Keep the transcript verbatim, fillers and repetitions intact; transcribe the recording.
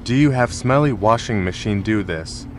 Do you have Smelly washing machine do this?